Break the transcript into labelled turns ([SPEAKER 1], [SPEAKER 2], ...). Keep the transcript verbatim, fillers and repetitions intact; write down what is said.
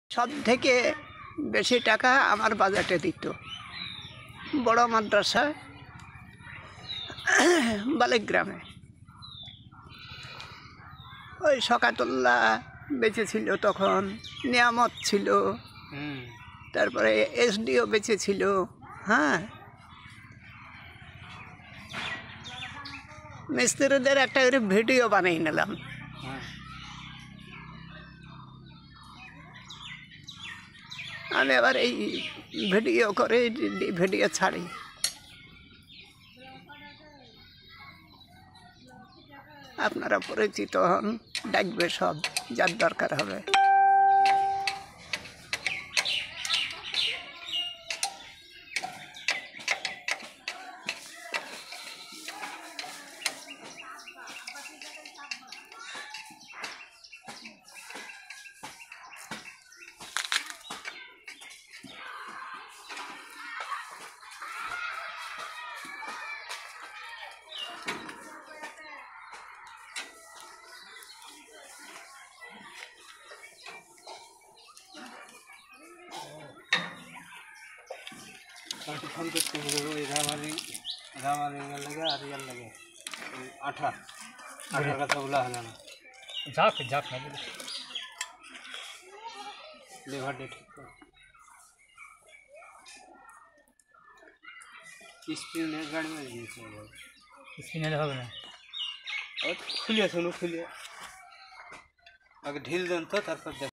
[SPEAKER 1] সব থেকে বেশি টাকা আমার বাজেটে দিত বড় মাদ্রাসা বালিগ্রামে। ওই শকাতুল্লাহ বেঁচে ছিল তখন, নিয়ামত ছিল, তারপরে এসডিও বেঁচে ছিল। হ্যাঁ, মিস্ত্রিদের একটা করে ভিডিও বানিয়ে নিলাম। আমি আবার এই ভিডিও করে ভিডিও ছাড়ি। আপনারা পরিচিত হন, ডাকবে সব যার দরকার হবে।
[SPEAKER 2] ফোন করতে হবে ওই রামারিং রামারিংয়ের লাগে আর ইয়ার লাগে আঠা আঠার কথা বলা হলো না। যাক যাক না বলে লেভার ডেট স্পিনের গাড়ি में দিয়েছে স্পিনের হবে না। খুলে শুনো খুলে আগে ঢিল দেন তো তারপর